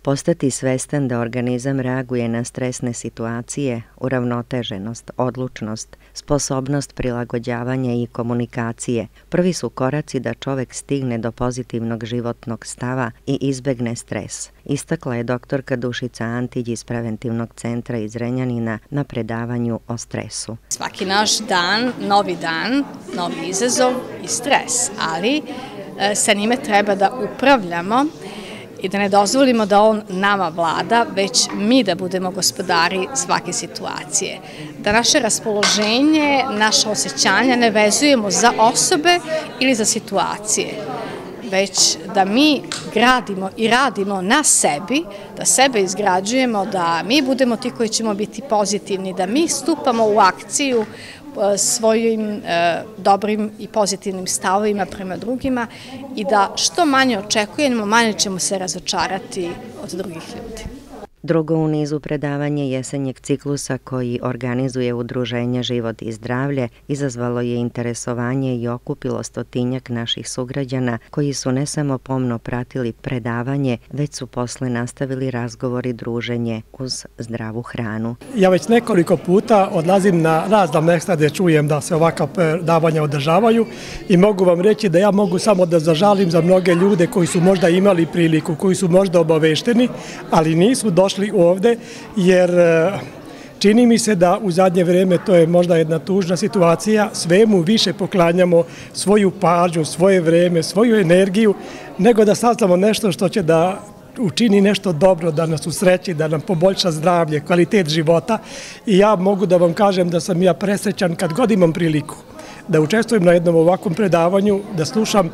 Postati svestan da organizam reaguje na stresne situacije, uravnoteženost, odlučnost, sposobnost prilagođavanja i komunikacije prvi su koraci da čovek stigne do pozitivnog životnog stava i izbegne stres, istakla je doktorka Dušica Antić iz Preventivnog centra iz Zrenjanina na predavanju o stresu. Svaki naš dan, novi izazov i stres, ali sa njime treba da upravljamo i da ne dozvolimo da on nama vlada, već mi da budemo gospodari svake situacije. Da naše raspoloženje, naše osjećanja ne vezujemo za osobe ili za situacije, već da mi gradimo i radimo na sebi, da sebe izgrađujemo, da mi budemo ti koji ćemo biti pozitivni, da mi stupamo u akciju svojim dobrim i pozitivnim stavovima prema drugima i da što manje očekujemo, manje ćemo se razočarati od drugih ljudi. Drugo u nizu predavanje jesenjeg ciklusa koji organizuje Udruženje Život i zdravlje izazvalo je interesovanje i okupilo 100-tinjak naših sugrađana koji su ne samo pomno pratili predavanje, već su posle nastavili razgovor i druženje uz zdravu hranu. Ja već nekoliko puta odlazim na razna mesta gde čujem da se ovakva predavanja održavaju i mogu vam reći da ja mogu samo da zažalim za mnoge ljude koji su možda imali priliku, koji su možda obavešteni, ali nisu došli ovde, jer čini mi se da u zadnje vreme, to je možda jedna tužna situacija, svemu više poklanjamo svoju pažnju, svoje vreme, svoju energiju, nego da saznamo nešto što će da učini nešto dobro, da nas usreći, da nam poboljša zdravlje, kvalitet života. I ja mogu da vam kažem da sam ja presrećan kad god imam priliku da učestvujem na jednom ovakvom predavanju, da slušam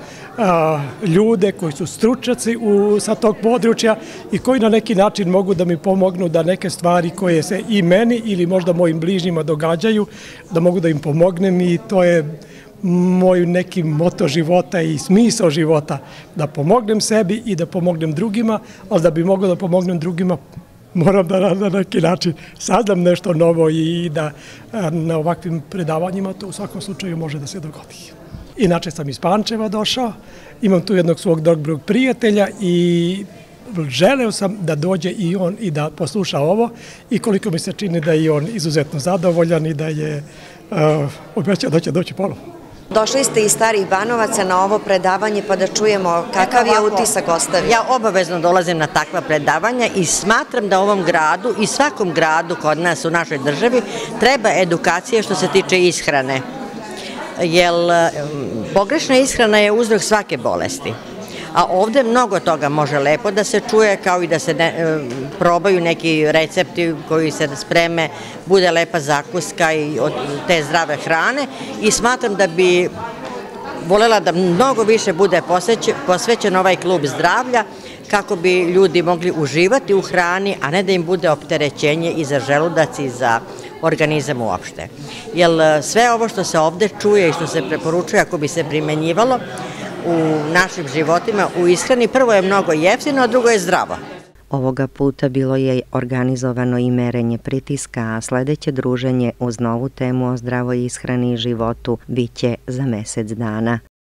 ljude koji su stručnjaci sa tog područja i koji na neki način mogu da mi pomognu da neke stvari koje se i meni ili možda mojim bližnjima događaju, da mogu da im pomognem i to je moj neki moto života i smisao života, da pomognem sebi i da pomognem drugima, ali da bi mogao da pomognem drugima moram da na neki način saznam nešto novo i da na ovakvim predavanjima to u svakom slučaju može da se dogodi. Inače sam iz Pančeva došao, imam tu jednog svog dobrog prijatelja i želeo sam da dođe i on i da posluša ovo i koliko mi se čini da je on izuzetno zadovoljan i da je obećao da će doći ponovo. Došli ste iz Starih Banovaca na ovo predavanje pa da čujemo kakav je utisak ostavio. Ja obavezno dolazim na takva predavanja i smatram da ovom gradu i svakom gradu kod nas u našoj državi treba edukacija što se tiče ishrane. Jer pogrešna ishrana je uzrok svake bolesti. A ovde mnogo toga može lepo da se čuje, kao i da se probaju neki recepti koji se spreme, bude lepa zakuska i od te zdrave hrane i smatram da bi volela da mnogo više bude posvećen ovaj klub zdravlja kako bi ljudi mogli uživati u hrani, a ne da im bude opterećenje i za želudac i za organizam uopšte. Jer sve ovo što se ovde čuje i što se preporučuje ako bi se primenjivalo u našim životima, u ishrani, prvo je mnogo jeftino, a drugo je zdravo. Ovoga puta bilo je organizovano i merenje pritiska, a sledeće druženje uz novu temu o zdravoj ishrani i životu biće za mesec dana.